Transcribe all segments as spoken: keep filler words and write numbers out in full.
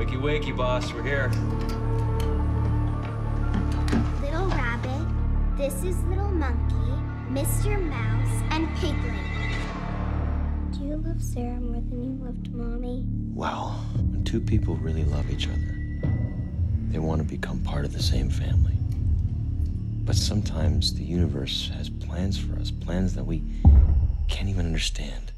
Wakey, wakey, boss. We're here. Little Rabbit, this is Little Monkey, Mister Mouse, and Piglet. Do you love Sarah more than you loved Mommy? Well, when two people really love each other, they want to become part of the same family. But sometimes the universe has plans for us, plans that we can't even understand.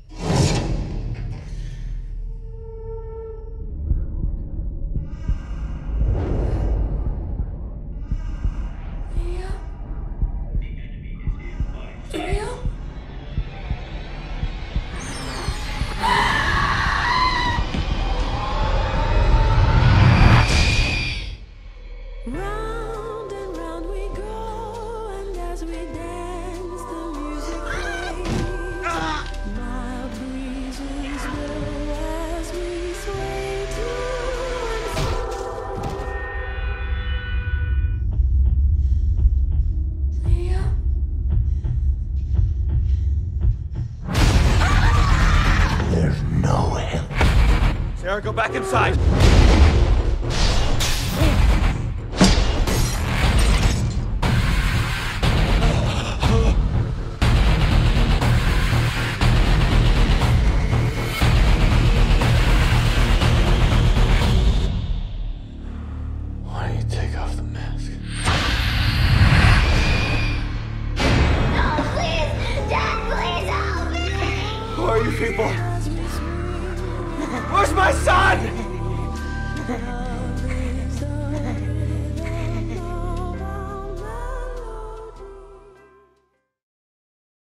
Sarah, go back inside. Why don't you take off the mask? No, please! Dad, please help me! Who are you people? Where's my son?